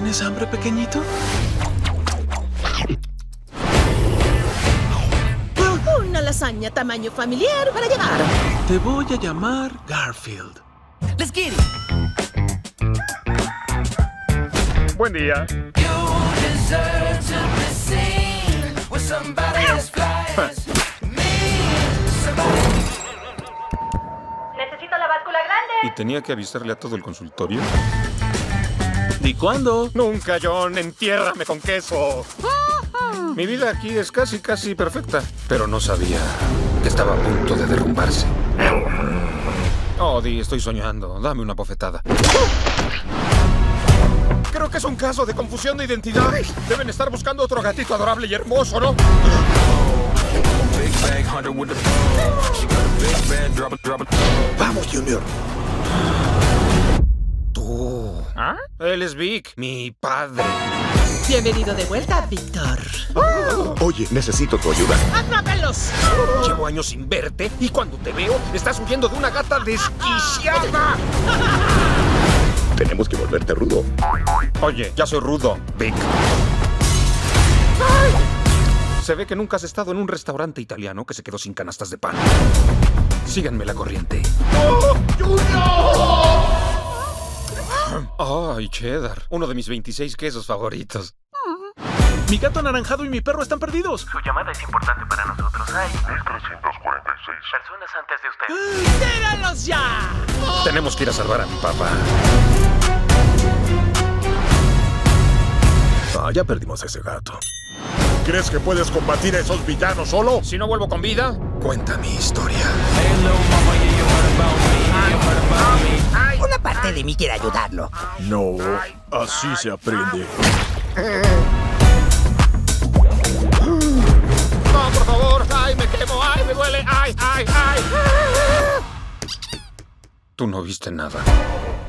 ¿Tienes hambre, pequeñito? Una lasaña tamaño familiar para llevar. Te voy a llamar Garfield. Let's get it. Buen día. Necesito la báscula grande. ¿Y tenía que avisarle a todo el consultorio? ¿Y cuándo? Nunca, John. Entiérrame con queso. Mi vida aquí es casi perfecta. Pero no sabía que estaba a punto de derrumbarse. Oh, Di, estoy soñando. Dame una bofetada. Creo que es un caso de confusión de identidades. Deben estar buscando otro gatito adorable y hermoso, ¿no? Vamos, Junior. Tú. ¿Ah? Él es Vic, mi padre. Bienvenido de vuelta, Víctor. Oye, necesito tu ayuda. ¡Atrápenlos! Llevo años sin verte y cuando te veo estás huyendo de una gata desquiciada. Tenemos que volverte rudo. Oye, ya soy rudo, Vic. Se ve que nunca has estado en un restaurante italiano que se quedó sin canastas de pan. Síganme la corriente. ¡Ay, cheddar! Uno de mis 26 quesos favoritos. Mi gato anaranjado y mi perro están perdidos. Su llamada es importante para nosotros. Hay 1346 personas antes de usted. ¡Tíralos ya! Tenemos que ir a salvar a mi papá. Ya perdimos a ese gato. ¿Crees que puedes combatir a esos villanos solo? Si no vuelvo con vida, cuenta mi historia. Una parte de mí quiere ayudarlo. No, así se aprende. ¡No, por favor! ¡Ay, me quemo! ¡Ay, me duele! ¡Ay! Tú no viste nada.